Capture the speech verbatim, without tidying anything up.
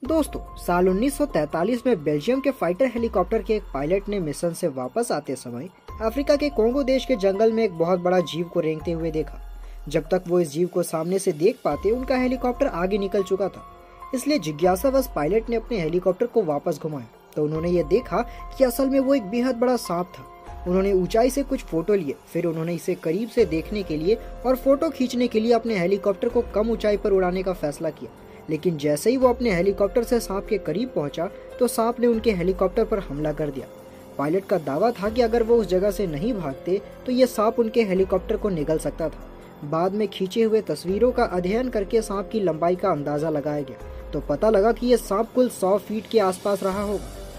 दोस्तों, साल उन्नीस सौ तैंतालीस में बेल्जियम के फाइटर हेलीकॉप्टर के एक पायलट ने मिशन से वापस आते समय अफ्रीका के कोंगो देश के जंगल में एक बहुत बड़ा जीव को रेंगते हुए देखा। जब तक वो इस जीव को सामने से देख पाते, उनका हेलीकॉप्टर आगे निकल चुका था। इसलिए जिज्ञासावश पायलट ने अपने हेलीकॉप्टर को वापस घुमाया तो उन्होंने ये देखा कि असल में वो एक बेहद बड़ा सांप था। उन्होंने ऊंचाई से कुछ फोटो लिए, फिर उन्होंने इसे करीब से देखने के लिए और फोटो खींचने के लिए अपने हेलीकॉप्टर को कम ऊंचाई पर उड़ाने का फैसला किया। लेकिन जैसे ही वो अपने हेलीकॉप्टर से सांप के करीब पहुंचा तो सांप ने उनके हेलीकॉप्टर पर हमला कर दिया। पायलट का दावा था कि अगर वो उस जगह से नहीं भागते तो ये सांप उनके हेलीकॉप्टर को निगल सकता था। बाद में खींचे हुए तस्वीरों का अध्ययन करके सांप की लंबाई का अंदाजा लगाया गया तो पता लगा कि ये सांप कुल सौ फीट के आसपास रहा होगा।